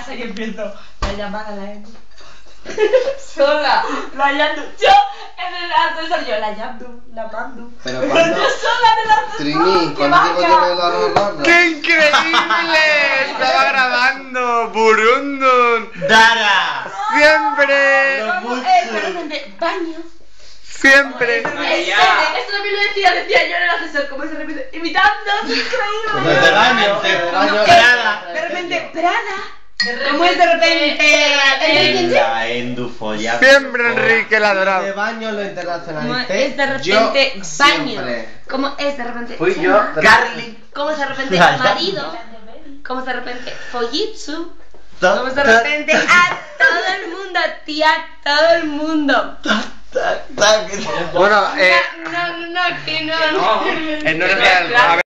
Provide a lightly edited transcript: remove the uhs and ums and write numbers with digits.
casa y empiezo la llamada a la Edu. Sola. La Yandu. Yo en el ascensor, yo la Yandu, la mando. Pero Yo cuando... sola en el ascensor. Trini, ¿cuánto tiempo tiene la rolanda? ¡Qué increíble! Estaba grabando Burundun. ¡Dara! Siempre. De repente, baño. Siempre. Esto también lo decía yo en el ascensor, como se repite, imitando, es increíble. Desde el baño, Prada. De repente, Prada. ¿Cómo es de repente? La endufolla. Siempre Enrique la De adoraba. baño lo ¿Cómo internacionalicé. es de repente Yo baño? siempre. ¿Cómo es de repente Fui yo. Carly. ¿Cómo es de repente Vaya. marido? ¿Cómo es de repente follitsu? ¿Cómo es de repente a todo el mundo, tía, todo el mundo? Bueno, No, que no. no es real. A ver.